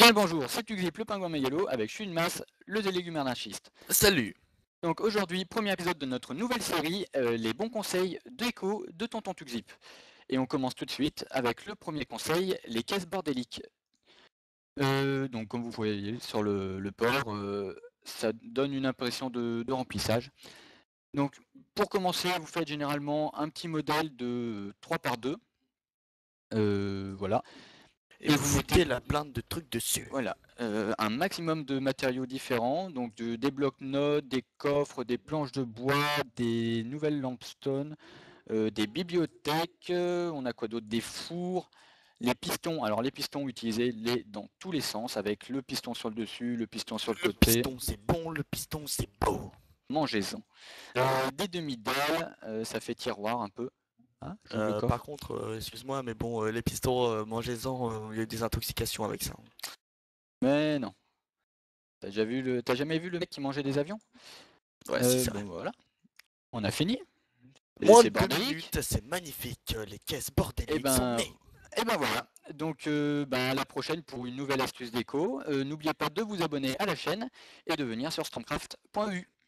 Bien le bonjour, c'est Tuxip le pingouin mégalo avec Masse, le légumes anarchiste. Salut. Donc aujourd'hui, premier épisode de notre nouvelle série, les bons conseils d'éco de Tonton Tuxip. Et on commence tout de suite avec le premier conseil, les caisses bordéliques. Donc comme vous voyez sur le port, ça donne une impression de remplissage. Donc pour commencer, vous faites généralement un petit modèle de 3 par 2. Voilà. Et vous mettez la blinde de trucs dessus. Voilà, un maximum de matériaux différents, donc des blocs-notes, des coffres, des planches de bois, des nouvelles lampstones, des bibliothèques, on a quoi d'autre? Des fours, les pistons. Alors les pistons, utilisez-les dans tous les sens, avec le piston sur le dessus, le piston sur le Le côté. piston c'est bon, le piston c'est beau. Mangez-en. Des demi-dalles, ça fait tiroir un peu. Ah, j'ouvre le Par coffre. contre, excuse-moi, mais bon, les pistons, mangez-en, il y a eu des intoxications avec ça. Mais non. T'as jamais vu le mec qui mangeait des avions? Ouais, si, c'est vrai. Bon voilà, on a fini. Et Moins c'est de 2 bordélique. minutes, c'est magnifique, les caisses Et bordéliques sont ben, nées. et ben voilà. Donc à la prochaine pour une nouvelle astuce déco. N'oubliez pas de vous abonner à la chaîne et de venir sur stormcraft.eu.